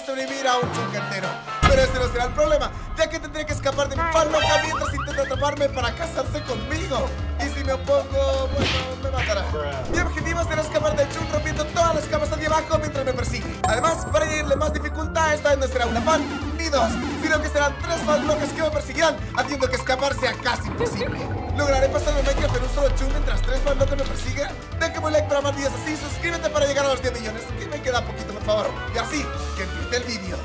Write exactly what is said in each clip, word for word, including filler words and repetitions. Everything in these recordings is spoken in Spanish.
sobrevivir a un chunga entero. Pero ese no será el problema, ya que tendré que escapar de mi fan loca mientras intenta atraparme para casarse conmigo. Y si me opongo, bueno, me matará. Mi objetivo será escapar del chun rompiendo todas las camas hacia abajo mientras me persigue. Además, para añadirle más dificultad, esta vez no será una fan ni dos, sino que serán tres fan locas que me perseguirán, haciendo que escapar sea casi imposible. ¿Lograré pasarme Minecraft en un solo chun mientras tres fan locas me persiguen? Déjame un like para más videos así, suscríbete para llegar a los diez millones, que me queda poquito, por favor. Y así, que empiece el vídeo.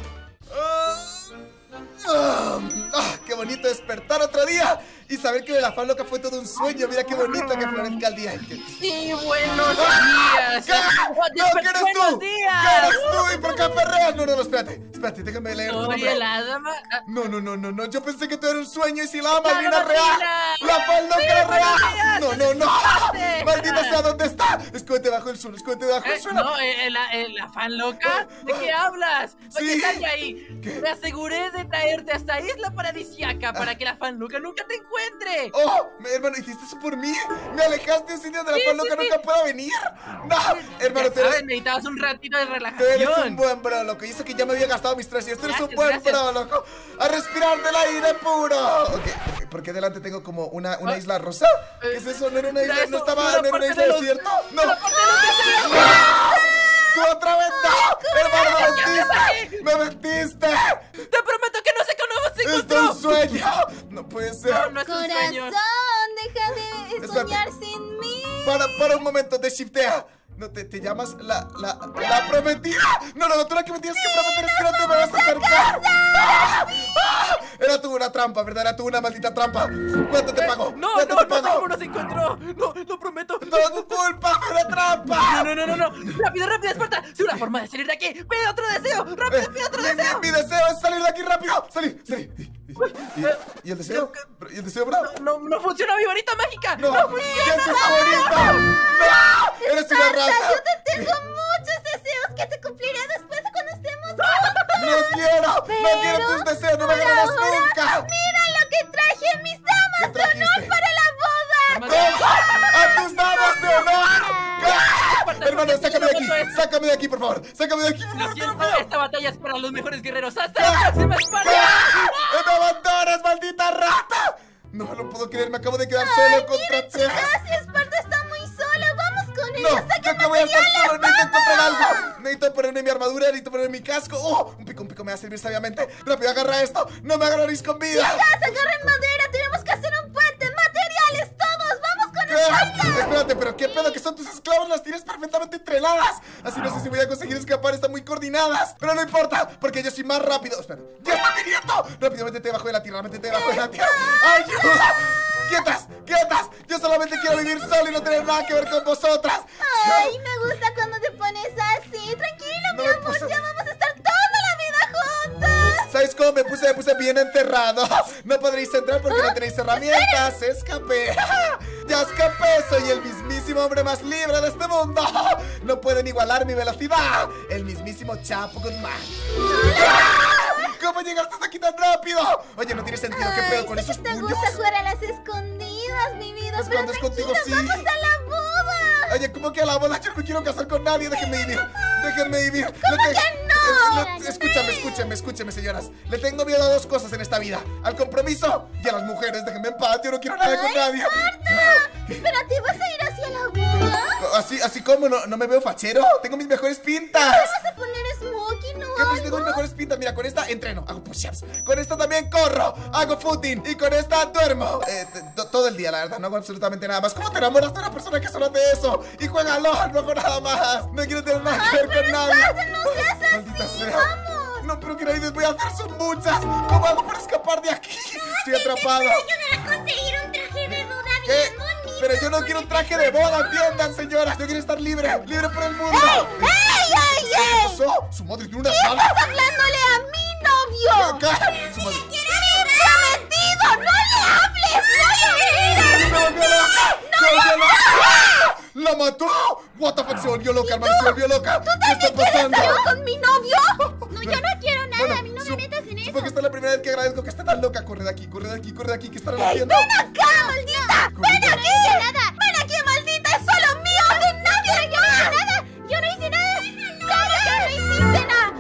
Oh, oh, qué bonito despertar otro día y saber que la fan loca fue todo un sueño. Mira qué bonito que florezca el día. Sí, buenos ¡Ah! días. ¿Qué? No, ¿qué eres tú? Días. ¿Qué eres tú? ¿Y por qué perreas? No, no, no, espérate. Espérate, déjame leer tu Soy nombre. el dama. No, no, no, no, no. Yo pensé que todo era un sueño y si la ¡La Malvina es real. Malvina! La fan loca Sí, era buenos real. días. No, no, no. Espérate. Maldita sea, ¿dónde está? Escóndete bajo el suelo, escóndete bajo el Eh, suelo. no, eh, la, eh, la fan loca. ¿De qué hablas? Oye, Sí. sal de ahí. ¿Qué? Me aseguré de traerte a esta isla paradisíaca para que la fan loca nunca te encuentre. Oh, me- hermano, ¿hiciste eso por mí? ¿Me alejaste de un sitio donde la Sí, fan sí, loca sí. nunca pueda venir? No, hermano, Ya te sabes, necesitabas un ratito de Tú eres un relajación. buen bro, loco. Y eso que ya me había gastado mis tres y esto eres un Gracias, buen gracias. bro, loco. A respirar del aire puro. Ok, ¿por qué, por qué delante tengo como una, una Ah. isla rosa? ¿Qué es eso? ¿No era una Mira isla? eso, ¿No estaba mira no era una parte isla de los- desierto? ¡No! mira parte de los deseos. ¡Tú otra vez no! ¡Hermano, me ¿Qué haces aquí? mentiste! ¡Me mentiste! Te prometo que no sé qué nuevo se ¡Es encontró. un sueño! ¡No puede ser! No, no es un sueño. Corazón, deja de Espérate. soñar sin mí. Para, para un momento, deshiftea. No, te, te llamas la, la, la prometida. No, no, no, tú la que me tienes que prometer es que no te me vas a acercar. ¡Ah! ¡Ah! Era tú una trampa, ¿verdad? Era tú una maldita trampa. ¿Cuánto te pago? No, ¿Cuánto no, te no sé pago? cómo nos encontró. No, lo prometo. ¡Todo tu culpa! ¡Fue una trampa! No, no, no, no, no. Rápido, rápido, Esparta. Sé una forma de salir de aquí. Pide otro deseo. Eh, Rápido, pide otro mi, deseo. mi- mi deseo es salir de aquí rápido. Salir, salir. ¿Y, y- y el deseo? ¿Y el deseo, bro? No, no funciona mi varita mágica. No, No ¿qué funciona. es esa bonita? ¡No! ¡Eres una Esparta, rata! yo te tengo muchos deseos que te cumpliré después de cuando estemos juntos. ¡No quiero! ¡No quiero Pero tus deseos! ¡No me por agradas ahora, nunca! Mira lo que traje, mis ¿Qué damas de trajiste? honor para la boda. ¡Oh! ¡A tus damas de honor! ¡Ah! Esparta, Hermano, ¿por qué sácame de no aquí, pasó eso? sácame de aquí, por favor. Sácame de aquí, por Lo favor, te lo siento, pido. esta batalla es para los mejores guerreros. ¡Hasta la próxima, Esparta! ¡Ah! ¡Me abandonas, maldita rata! No me lo puedo creer, me acabo de quedar solo contra tres. Chicas, Esparta está muy sola. Vamos con ella. No, Saca yo que voy a estar materiales, solo, necesito encontrar vamos. algo. Necesito ponerme mi armadura, necesito ponerme mi casco. ¡Oh! Un pico, un pico me va a servir sabiamente. Rápido, agarra esto. No me agarraréis con vida. Chicas, agarren madera. Tenemos que hacer un puente. Materiales, todos. Vamos con ¿Qué? Esparta. Espérate, pero qué pedo que son tus esclavos, las tienes perfectamente entrenadas. Así no sé si voy a conseguir escapar, están muy coordinadas. Pero no importa, porque yo soy más rápido. Espera, ¡ya está viniendo! Rápido, métete debajo de la tierra, métete debajo de la tierra. ¡Ayuda! ¡Quietas! ¡Quietas! Yo solamente quiero vivir solo y no tener nada que ver con vosotras. Ay, me gusta cuando te pones así. Tranquilo, No mi me amor. puse- Ya vamos a estar toda la vida juntos. ¿Sabes cómo me puse? Me puse bien enterrado. No podréis entrar porque no tenéis herramientas. Escapé. Ya escapé. Soy el mismísimo hombre más libre de este mundo. No pueden igualar mi velocidad. El mismísimo Chapo Guzmán. ¿Cómo llegaste hasta aquí tan rápido? Oye, no tiene sentido. ¿Qué pedo con sé esos que te puños? gusta jugar a las escondidas, mi vida. Pues Pero cuando es contigo, tranquila, sí. vamos a la boda. Oye, ¿cómo que a la boda? Yo no me quiero casar con nadie. Déjenme vivir. Déjenme vivir. ¿Cómo Le te- que no? le- le- Escúchame, escúchame, escúchame, señoras. Le tengo miedo a dos cosas en esta vida: al compromiso y a las mujeres. Déjenme en paz. Yo no quiero nada con Ay, nadie. Espérate, ¿vas a ir hacia la boda? Así, así como no, no me veo fachero. Tengo mis mejores pintas. ¿Vas a poner smoking o ¿Qué pues tengo algo? mis mejores pintas? Mira, con esta entreno, hago push-ups. Con esta también corro, hago footing. Y con esta duermo. Eh, t- t- todo el día, la verdad, no hago absolutamente nada más. ¿Cómo te enamoras de una persona que solo hace eso? Y juega LOL, no hago nada más. No quiero tener nada que ver con nadie. Esparta, no seas Maldita así, sea. vamos. No, pero que nadie voy a hacer son muchas. ¿Cómo hago para escapar de aquí? Estoy atrapado. ayudar a conseguir un traje de boda ¿Qué? bien bonito. Pero yo no quiero un traje de boda, entiendan, señoras. Yo quiero estar libre, libre por el mundo. ¡Ey, ey, ¿Qué ey! pasó? Su madre tiene una ¿Qué sala. estás hablándole a mi novio? Acá. Su madre. ¡Prometido! ¡No le hables! ¡Voy a ir! ¡Se volvió loca! ¡Se volvió loca! ¡La mató! What the fuck, se volvió loca, hermano, se volvió loca. ¿Qué está pasando? ¿Quieres algo con mi novio? No, yo no quiero nada. Bueno, a mí no su- me metas en eso. Supongo que esta es la primera vez que agradezco que esté tan loca. Corre de aquí, corre de aquí, corre de aquí. ¿Qué estarán haciendo? ¡Ven acá, maldita! ¡Ven Corre. aquí! Nada. ¡Ven aquí, maldita! ¡Es solo mío! ¡De nadie! ¡Yo no hice nada! ¡Yo no hice nada! ¡Claro que no hiciste nada! Madre, A ¿qué está ver,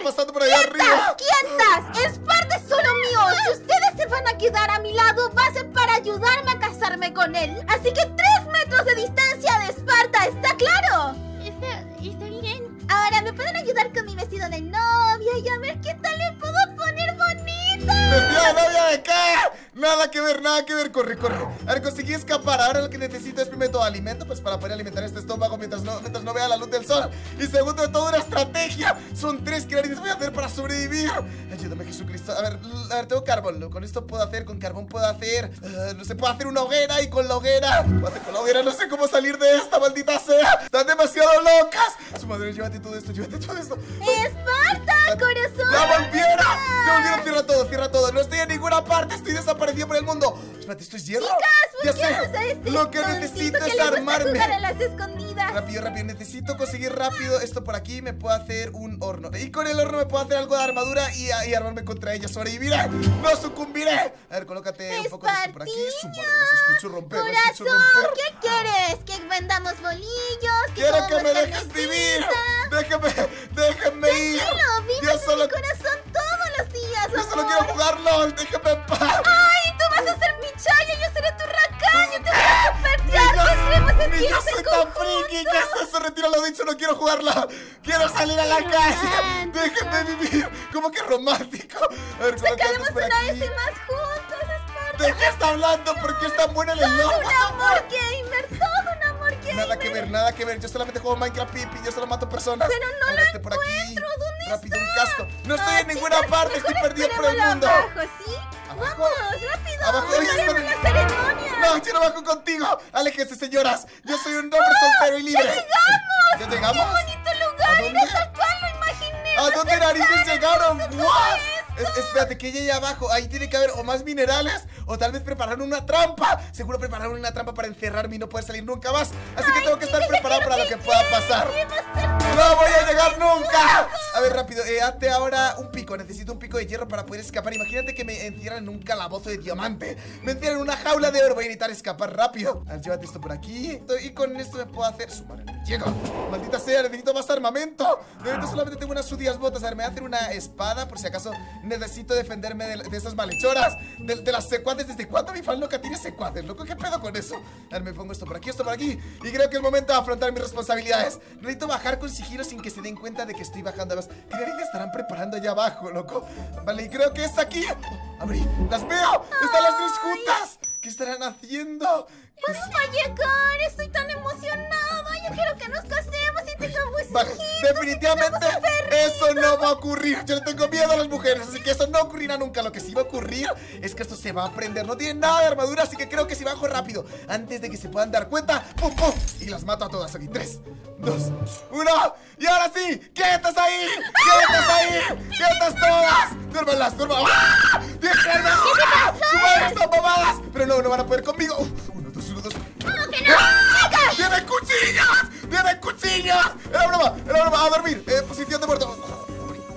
pasando por allá arriba? ¡Quietas! ¡Esparta es solo mío! Si ustedes se van a quedar a mi lado, va a ser para ayudarme a casarme con él. Así que tres metros de distancia de Esparta, ¿está claro? Está, está bien. Ahora, ¿me pueden ayudar con mi vestido de novia? Y a ver qué tal le puedo poner bonito. ¿Vestido de novia de qué? Nada que ver, nada que ver, corre, corre. A ver, conseguí escapar. Ahora lo que necesito es primero todo alimento, pues para poder alimentar este estómago mientras no, mientras no vea la luz del sol. Y segundo de todo, una estrategia. Son tres que narices voy a hacer para sobrevivir. Ayúdame, Jesucristo. A ver, a ver, tengo carbón. Con esto puedo hacer, con carbón puedo hacer uh, no sé, puedo hacer una hoguera. Y con la hoguera, puedo hacer con la hoguera, no sé cómo salir de esta, maldita sea. Están demasiado locas. Su madre, llévate todo esto, llévate todo esto. ¡Esparta, corazón! ¡La volviera! ¡La volviera! Cierra todo, cierra todo. No estoy en ninguna parte, estoy desaparecido por el mundo. Espérate, ¿esto es hierro? Chicas, Ya busquemos sé. a este Lo que tonto necesito que es le gusta armarme. jugar a las escondidas. Rápido, rápido, necesito conseguir rápido esto por aquí. Me puedo hacer un horno. Y con el horno me puedo hacer algo de armadura y, y armarme contra ella. Sobreviviré, no sucumbiré. A ver, colócate un poco de esto por aquí. Su madre, los escucho romper, los escucho Corazón, romper. ¿qué quieres? ¿Que vendamos bolillos? Quiero que comamos me dejes vivir. carnecita? Déjame, déjenme ir. Tranquilo, vives Yo en solo, mi corazón todos los días, yo solo amor. quiero jugar LOL. Déjame en paz. ¡Ay, tú vas a ser mi chaya! ¡Yo seré tu racán! ¡Yo te voy a supertear! ¡Tendremos Ni yo skills soy en tan conjunto! friki. ¿Qué es eso? Retiro lo dicho, no quiero jugarla. Quiero salir a la calle. Déjenme vivir. ¿Cómo que romántico? A ver, colócate Sacaremos por una aquí. S más juntos, Esparta. ¿De qué está hablando? ¿Por qué es tan buena el Todo LOL? un amor gamer, todo un amor gamer. Nada que ver, nada que ver. Yo solamente juego Minecraft Pipi, yo solo mato personas. Pero no lo Agárrate por aquí. encuentro, ¿dónde Rápido, está? un casco. No estoy Ah, en ninguna chicas, parte, estoy mejor perdido por el esperémoslo mundo. abajo, ¿sí? ¿Abajo? Vamos, rápido. Abajo, oye, haremos espera. la ceremonia. No, yo no bajo contigo. Aléjense, señoras. Yo soy un hombre soltero y libre. ¡Ya llegamos! ¿Ya llegamos? ¡Qué bonito ¿A lugar! dónde? ¡Era tal cual lo imaginé! ¿A ¡Va dónde ser narices tan llegaron? hermoso ¡What! todo Es- esto! espérate, que hay ahí abajo. Ahí tiene que haber o más minerales o tal vez prepararon una trampa. Seguro prepararon una trampa para encerrarme y no poder salir nunca más. Así que Ay, tengo que estar chicas, ya preparado para lo quiero que pueda llegue. pasar. Va a ser ¡No voy a llegar nunca! A ver, rápido, eh, hazte ahora un pico. Necesito un pico de hierro para poder escapar. Imagínate que me encierran en un calabozo de diamante. Me encierran en una jaula de oro. Voy a necesitar escapar rápido. A ver, llévate esto por aquí. Y con esto me puedo hacer... Su madre, no me llego. Maldita sea, necesito más armamento. De momento solamente tengo unas sucias botas. A ver, me voy a hacer una espada por si acaso necesito defenderme de, de esas malhechoras. De, de las secuaces. ¿Desde cuándo mi fan loca tiene secuaces, loco? ¿Qué pedo con eso? A ver, me pongo esto por aquí, esto por aquí. Y creo que es momento de afrontar mis responsabilidades. Necesito bajar con sigilo sin que se den cuenta de que estoy bajando. Además, ¿qué narices estarán preparando allá abajo, loco? Vale, y creo que es aquí. Oh, abrí, las veo. Están las tres juntas. ¿Qué estarán haciendo? ¿Cuándo va a llegar? Estoy tan emocionada. Yo quiero que nos casemos y tengamos Vale, hijitos. definitivamente eso no va a ocurrir. Yo le tengo miedo a las mujeres, así que eso no ocurrirá nunca. Lo que sí va a ocurrir es que esto se va a aprender. No tienen nada de armadura, así que creo que si bajo rápido, antes de que se puedan dar cuenta, ¡pum, pum! Y las mato a todas aquí. Tres, dos, uno. Y ahora sí, ¡quietas ahí! ¡Quietas ahí! ¡Quietas todas! ¡Duérmanlas, duérmanlas! ¡Ah! ¡Déjenme! ¡Ah! ¡Su madre están mamadas! Pero no, no van a poder conmigo. Uf, uno, dos, uno, dos. ¿Cómo que no? ¡Ah! ¡Tienen cuchillos! ¡Tienen cuchillos! Era broma, era broma. A dormir. Eh, posición de muerto.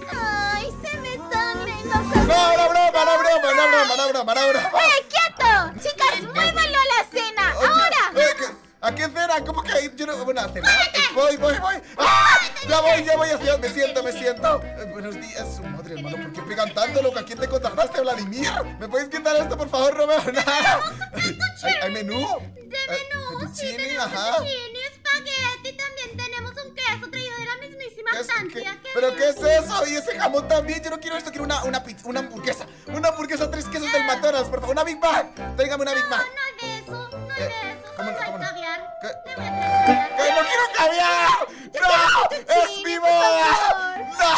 Ay, se me sangre. No, No, no broma, no broma, no broma, no broma, no broma. ¡Eh, quieto! Chicas, muévanlo a la cena. Oye, ¡Ahora! eh, ¿qué- ¿A qué cena? ¿Cómo que yo no? Bueno, a cenar. Eh, voy, voy, voy. ¡Ah! Ya voy, ya voy hacia. Me siento, me siento. Eh, buenos días, su madre, hermano. ¿Por qué pegan tanto, loco? ¿A quién te contrataste, Vladimir? ¿Me puedes quitar esto, por favor? No veo nada. ¿Hay, hay menú? De menú, sí, Fettuccine, tenemos ajá. fettuccine, espagueti, también tenemos un queso traído de la mismísima ¿Qué es- Francia. qué- ¿qué ¿Pero ves? qué es eso? Y ese jamón también. Yo no quiero esto, quiero una, una pizza, una hamburguesa. Una hamburguesa, tres quesos del McDonald's, por favor. Una Big Mac. Tráigame una Big No, Mac. no hay de eso, no hay Eh, de eso, ¿cómo solo no, hay cómo no? caviar. ¿Qué? Te voy a traer ¡Que no quiero caviar! ¡No! ¡Es mi boda!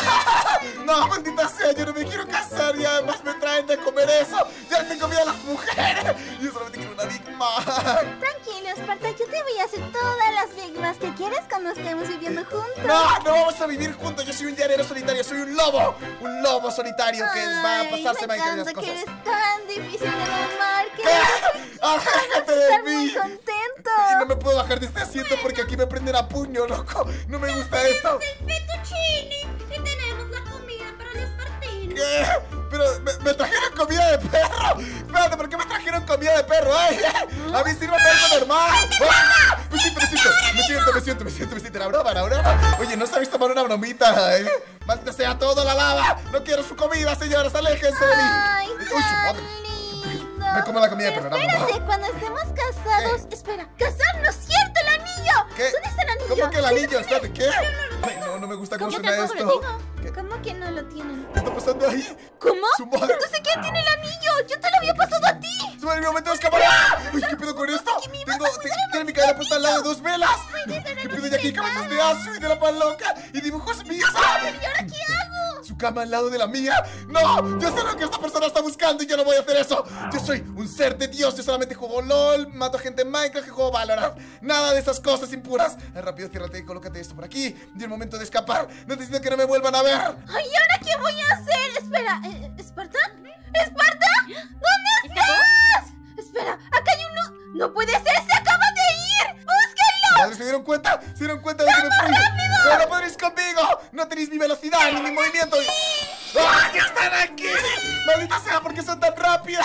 ¡No! ¡No, maldita sea! Yo no me quiero casar y además me traen de comer eso. Ya tengo miedo a las mujeres. Yo solamente quiero una Big Mac. Tranquilo, Esparta, yo te voy a hacer todas las Big Macs que quieras cuando estemos viviendo juntos. No, no vamos a vivir juntos. Yo soy un llanero solitario, soy un lobo. Un lobo solitario que va a Ay, pasarse me mal y las encanta que cosas. eres tan difícil de domar que ¿Qué? ¡Aléjate de estar mí! muy contento. Y no me puedo bajar de este asiento porque aquí me prenden a puño, loco. No me gusta esto. el fettuccine y tenemos la comida para los partidos. ¿Qué? Pero me, me trajeron comida de perro. Espérate, ¿por qué me trajeron comida de perro? ¡Ay! A mí sirve algo normal. ¡Ah! siento, me siento, me siento, me siento, me siento, me siento. La broma, la broma. Oye, no sabéis tomar una bromita, ¿eh? Maldita sea todo, la lava. No quiero su comida, señoras, aléjense de mí. Ay, Uy, su madre. lindo. Me como la comida del programa. Espérate, cuando estemos casados. ¿Qué? Espera, casarnos, ¿cierto? ¡El anillo! ¿Qué? ¿Dónde está el anillo? ¿Cómo que el anillo? Espérate, ¿qué? Ay, no, no me gusta cómo Yo suena tampoco esto. lo tengo. ¿Cómo que no lo tienen? ¿Qué está pasando ahí? ¿Cómo? Su madre. Entonces, ¿quién tiene el anillo? Yo te lo había pasado a ti. ¡Se me olvidó meter escapar! ¡Uy, qué pedo con esto! Tengo, te- tiene mi cadena puesta al lado de dos velas. ¿Qué pedo? Y aquí cabezas de aso y de la pan loca y dibujos míos. ¡Ah! ¿Y ahora qué hago? Su cama al lado de la mía. ¡No! Yo sé lo que esta persona está buscando y yo no voy a hacer eso. Yo soy un ser de Dios. Yo solamente juego LOL, mato gente en Minecraft y juego Valorant. Nada de esas cosas impuras. Ay, rápido, ciérrate y colócate esto por aquí. Y el momento de escapar. Necesito que no me vuelvan a ver. Ay, ¿y ahora qué voy a hacer? Espera, eh, ¿Esparta? ¿Esparta? ¿Dónde estás? Espera, acá hay uno. No puede ser, se acaba de ir. ¡Búsquenlo! Madre, ¿se dieron cuenta? ¿Se dieron cuenta de que me fui? ¡No, no podréis conmigo! ¡No tenéis mi velocidad ni mi movimiento! ¡Ah, ya están aquí! ¡Maldita sea, ¿por qué son tan rápidas?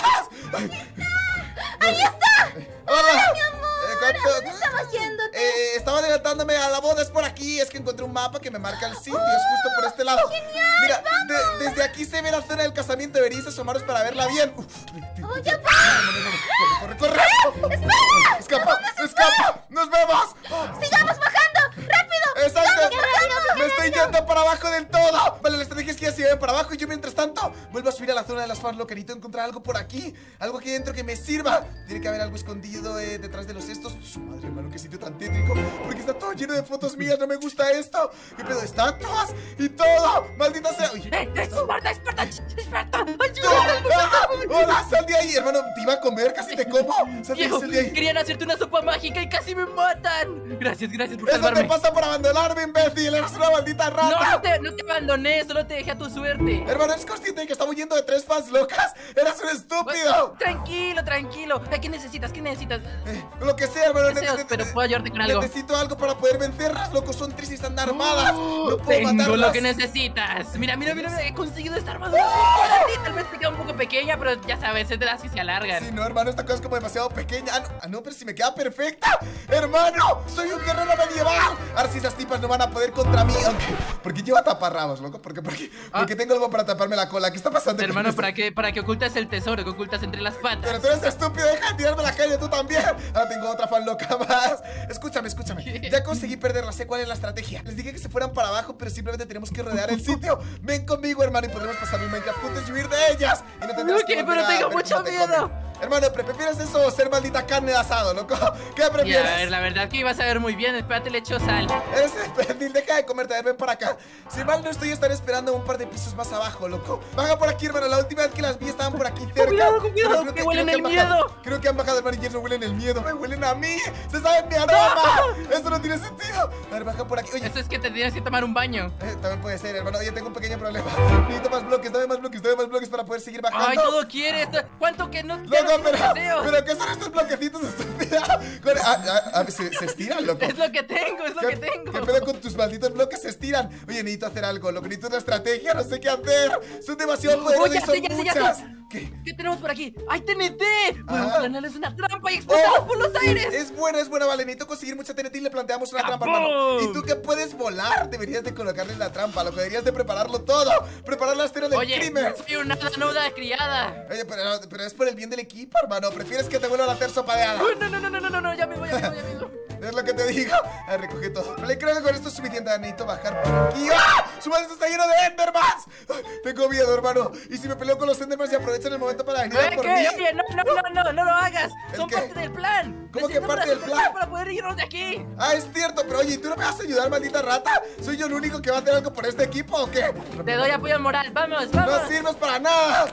¡Ahí está! ¡Hola! ¡Mi amor! Eh, ¿A ¿cuánto- dónde estabas yéndote? Eh, estaba adelantándome a la boda, es por aquí. Es que encontré un mapa que me marca el sitio, es justo por este lado. ¡Genial! Mira, de- desde aquí se ve la zona del casamiento. Deberíais asomaros para verla bien. Uf, ¡Oh, ya va! corre, corre, corre. ¡Espera! ¡Escapa! ¡Escapa! ¡Nos vemos! ¡Sigamos bajando! ¡Rápido! ¡Exacto! ¡Sigamos bajando! ¡Me estoy yendo para abajo del todo! Vale, la estrategia es que ya se vayan para abajo y yo mientras tanto vuelvo a subir a la zona de las fans loquerito, encontrar algo por aquí, algo aquí dentro que me sirva. Tiene que haber algo escondido eh, detrás de los estos. Su madre, hermano, qué sitio tan tétrico. Porque está todo lleno de fotos mías, no me gusta esto. ¿Qué pedo? Estatuas y todo. Maldita sea. Oye, ¡Eh, eh, Esparta, Esparta, Esparta! ¡no! ¡Ayuda! ¡Ah! ¡Hola! ¡Sal de ahí, hermano! Te iba a comer, casi te como. Sal de ahí, Viejo, sal de ahí. querían hacerte una sopa mágica y casi me matan. Gracias, gracias por Eso te salvarme. pasa por abandonarme, imbécil. Eres una maldita No, rata. no te, no te abandoné, solo te dejé a tu suerte. Hermano, ¿eres consciente de que estamos huyendo de tres fans locas? ¡Eres un estúpido! Tranquilo, tranquilo. Eh, ¿Qué necesitas? ¿Qué necesitas? Eh, lo que sea, hermano. Deseos, ne- ne- pero ne- puedo ayudarte con algo. Necesito algo para poder vencerlas, loco. Son tres y están armadas. No puedo Tengo matarlas. lo que necesitas. Mira, mira, mira, mira, he conseguido esta armadura para ti. Tal vez te queda un poco pequeña, pero ya sabes, es de las que se alargan. Sí, no, hermano, esta cosa es como demasiado pequeña. Ah, no, ah, no, pero si me queda perfecta. Hermano, soy un guerrero medieval. Ahora sí, esas tipas no van a poder contra mí. Aunque, ¿por qué lleva taparrabos, loco? Porque, porque, Ah. porque tengo algo para taparme la cola. ¿Qué está pasando? con Hermano, esto? para que, para que ocultas el tesoro que ocultas entre las Pero patas. tú eres estúpido, deja de tirarme a la calle, tú también. Ahora tengo otra fan loca más. Escúchame, escúchame. ¿Qué? Ya conseguí perderla, sé cuál es la estrategia. Les dije que se fueran para abajo, pero simplemente tenemos que rodear el sitio. Ven conmigo, hermano, y podremos pasar el Minecraft juntos y huir de ellas. Y no tendrás Ok, que volver pero a tengo ver mucho cómo te miedo. comen. Hermano, ¿pre- ¿prefieres eso o ser maldita carne de asado, loco? ¿Qué Y a prefieres? ver, la verdad que ibas a ver muy bien. Espérate, le echo sal. Eres imbécil, deja de comerte, a ver, ven para acá. Si mal no estoy, estaré esperando un par de pisos más abajo, loco. Baja por aquí, hermano, la última vez que las vi estaban por aquí cerca. Cuidado, con cuidado, Pero que huelen creo el han bajado. miedo. Creo que han bajado, hermano, y ya no huelen el miedo. Me huelen a mí, se sabe mi aroma. Esto no tiene sentido. A ver, baja por aquí. Oye, Eso es que te tienes que tomar un baño. eh, también puede ser, hermano. Oye, tengo un pequeño problema. Necesito más bloques, dame más bloques, dame más bloques para poder seguir bajando. Ay, todo quieres. ¿Cuánto que no te Loco, pero, deseos? pero ¿qué son estos bloquecitos, estúpida? Con- ah, ah, ah, se, se estiran, loco. Es lo que tengo, es lo ¿Qué, que tengo. ¿Qué pedo con tus malditos bloques? Se estiran. Oye, necesito hacer algo, loco. Necesito una estrategia, no sé qué hacer. Son demasiado poderosos Oye, y son ya sé, ya sé, ya muchas. sé. ¿Qué? ¿Qué tenemos por aquí? ¡Ay, T N T! Podemos Ajá. ganarles una trampa y explotarlos Oh, por los aires. Es buena, es buena, vale. Necesito conseguir mucha T N T y le planteamos una trampa, ¡Capum! hermano. Y tú que puedes volar, deberías de colocarle la trampa, loco. Deberías de prepararlo todo. Preparar la escena del Oye, crimen. soy una nuda criada. Oye, pero, pero es por el bien del equipo, hermano. ¿Prefieres que te vuelvan a hacer sopa de hada? Uy, no, no, no, no, no, no, no, ya me voy, ya me voy, ya me voy. Es lo que te digo. A recoge todo. Vale, creo que con esto es suficiente. Necesito bajar por aquí. ¡Ah! ¡Su madre está lleno de Endermans! Ay, tengo miedo, hermano. Y si me peleo con los Endermans y aprovechan el momento para venir a ¿Qué? por ¿Qué? mí. Oye, no, no, no, no, no lo hagas. ¿El Son qué? parte del plan. ¿Cómo que Necesitamos parte una del super plan? para poder irnos de aquí. Ah, es cierto, pero oye, ¿tú no me vas a ayudar, maldita rata? ¿Soy yo el único que va a hacer algo por este equipo o qué? Te doy apoyo moral. Vamos, vamos. No sirves para nada.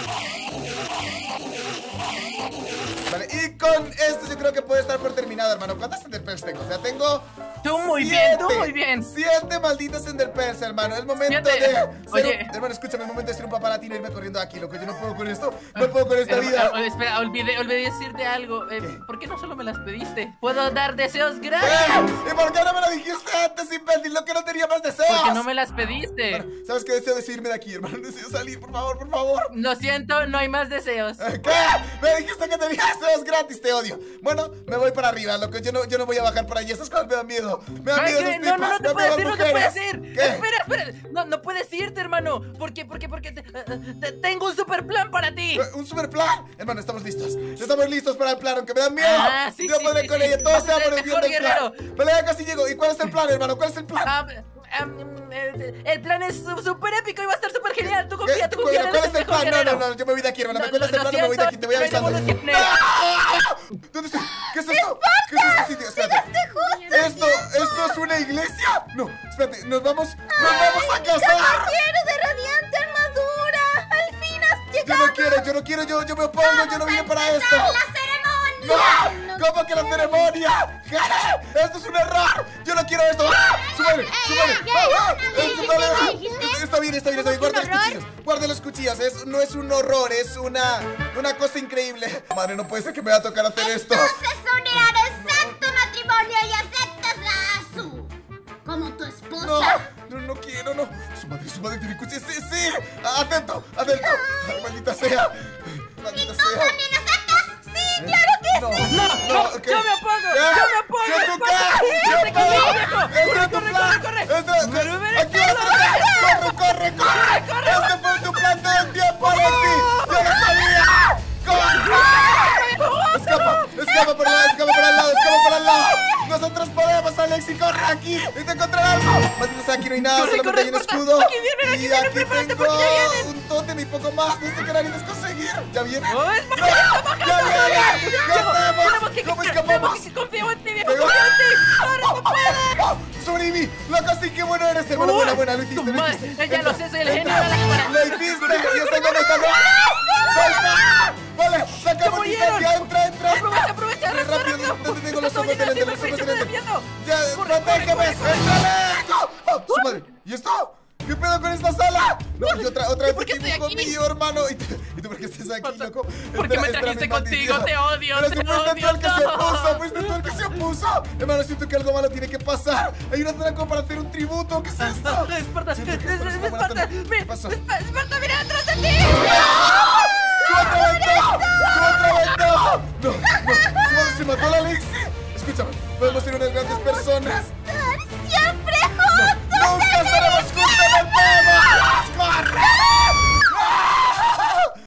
Vale, y con esto yo creo que puede estar por terminado, hermano. ¿Cuántas Enderpearls tengo? O sea, tengo... Tú muy siete, bien, tú muy bien. Siete malditas Enderpearls, hermano. Es momento Siete. de... ser Oye. un- Hermano, escúchame, es momento de ser un papá latino y irme corriendo de aquí, loco. Yo no puedo con esto. No puedo con esta Herma- vida. eh, Espera, olvidé, olvidé decirte algo. Eh, ¿Qué? ¿Por qué no solo me las pediste? Puedo dar deseos gratis. ¡Eh! ¿Y por qué no me lo dijiste antes, imbécil? Lo que no tenía más deseos. Porque no me las pediste. Bueno, ¿sabes qué? Deseo decirme de aquí, hermano. Deseo salir, por favor, por favor. Lo siento, no hay más deseos. ¿Qué? Me dijiste que tenía deseos gratis. gratis, te odio. Bueno, me voy para arriba, loco. Yo no, yo no voy a bajar por allí. Esas cosas me dan miedo. Me dan Ay, miedo ¿qué? esos No, tipos. no, no te me puedes dan ir, no te mujeres. puedes ir. ¿Qué? Espera, espera. No, no puedes irte, hermano. ¿Por qué? Porque, porque te- eh, te- tengo un super plan para ti. Un super plan. Hermano, estamos listos. Estamos listos para el plan, aunque me dan miedo. Ah, sí, Yo sí, podré sí, con sí. ella. Todo Vas a sea ser por el el bien mejor del plan. Vale, ya casi llego. ¿Y cuál es el plan, hermano? ¿Cuál es el plan? Ah, um, el, el plan es su- súper épico y va a estar súper genial. Tú ¿Qué? confía, tú ¿Cuál, confía. cuál eres es el mejor plan? No, no, guerrero. no. Yo me voy de aquí, hermano. No, ¿Me cuentas no, el lo plan o me voy de aquí? siento, Te voy no hay avisando. devoluciones. ¡Ah! ¿Dónde estoy? ¿Qué es esto? ¿Qué es este sitio? Espérate. ¿Esto, ¿Esto es una iglesia? No, espérate. Nos vamos, nos vamos a casar. ¡Caballero de radiante armadura! ¡Al fin has Yo llegado! no quiero, yo no quiero, yo, yo me opongo, yo no vine para esto. ¡La ceremonia! ¡No! ¿Cómo que la ceremonia? ¿Qué? ¡Esto es un error! ¡Yo no quiero esto! ¡Ah! ¡Súbale! ¡Súbale! ey, ¡Ah! ¡Ah! ¿qué Esto dijiste? está ¿Qué bien. dijiste? Está bien, está bien, está bien. Guarda los cuchillos. Guarda los cuchillos. Es, no es un horror, es una, una cosa increíble. Madre, no puede ser que me va a tocar hacer esto. Entonces unirán el santo matrimonio y aceptas a Azu como tu No, esposa. no, no quiero, no. Su madre, su madre tiene cuchillos. Sí, sí. Acepto, acepto. Ay, maldita sea. Maldita ¿Tú sea. también aceptas? Sí, claro que No, sí. no, ¿qué? yo me opongo, ¿Qué? yo me opongo. ¿Qué tú Esparta, qué? vete ¿Qué conmigo, pedo? viejo. Este Corre, es tu corre, plan. corre, Este- corre. Corre, Aquí vas a estar. Corre, corre, corre. corre. Este fue tu plan todo el tiempo, Alexi. Yo lo sabía. Corre. Escapa, escapa por el lado, escapa por el lado, escapa por el lado. Nosotros podemos, Alexi, corre aquí. Y te encontraré algo. Maldita sea, aquí no hay nada, Corre, solamente corre, hay un Esparta. escudo. Aquí vienen, aquí y vienen, aquí prepárate tengo porque ya vienen. un tótem y poco más. No sé qué narices conseguir. ¿Ya viene? ¡Oh, Esparta, ¡No! está bajando! ¡Ya viene! Viejo, ¿Qué hacemos? tenemos que- ¿Cómo tenemos escapamos? que- Confío en ti, viejo, Pegó. confío en ti. ¡Corre, no puedes! ¡Oh! ¡Sobreviví! ¡Loco, sí, qué bueno eres, hermano! Uy, Buena, buena, lo hiciste, tu lo madre, hiciste. ya lo Entra, sé, soy el genio entra. de la cámara. ¡Lo hiciste! ¡Y está dónde está! ¡No! ¡Salta! ¡Vale! ¡Se ¡Sacamos murieron! distancia! ¡Entra, entra! Aprovecha, aprovecha, Corre rápido, rápido! rápido. ¿Dónde tengo los Estoy ojos en el delante? Los pecho, ojos estoy delante. defiendo. ¡Ya! Corre, corre, ¡Protégeme! corre, ¡Éntrale! ¡Oh! ¡Oh! ¡Su madre! ¿Y esto? ¿Qué pedo con esta sala? No, y otra, otra vez ¿Por qué este estoy dibujo aquí? mío, hermano. ¿Y tú, ¿Y tú por qué estás aquí, Pasa- loco? ¿Por qué Espera, me espera, trajiste mi contigo? maldición. Te odio, Pero te si fuiste tú odio, el que no. se puso, fuiste tú el que se opuso. Hermano, siento que algo malo tiene que pasar. Hay una zona como para hacer un tributo. ¿Qué es esto? Esparta, Siento que esto no es una buena Esparta, zona. mira, ¿Qué pasó? Espa- Esparta, mira atrás de ti. ¡Contra Vento! ¡Contra Vento! No, no, se mató la Alexi. Escúchame, podemos ser unas grandes personas.